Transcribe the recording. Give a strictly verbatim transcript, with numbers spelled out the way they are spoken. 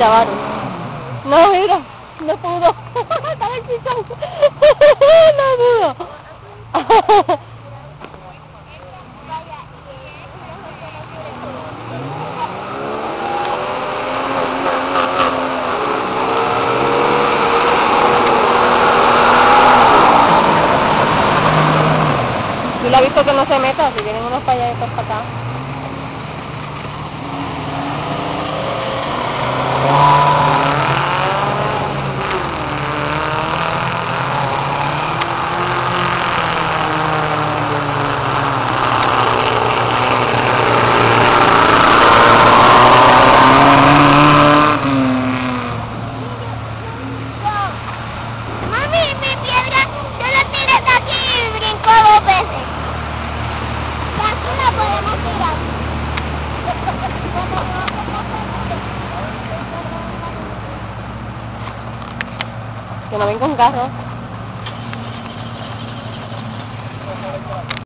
llamaron. No, mira, no pudo. Estaba el chichón. No pudo. Yo le he visto que no se meta, si vienen unos para allá y otros para acá. Mami, mi piedra, yo la tiré de aquí y brincó dos veces. Y así la podemos tirar. Que no venga un carro.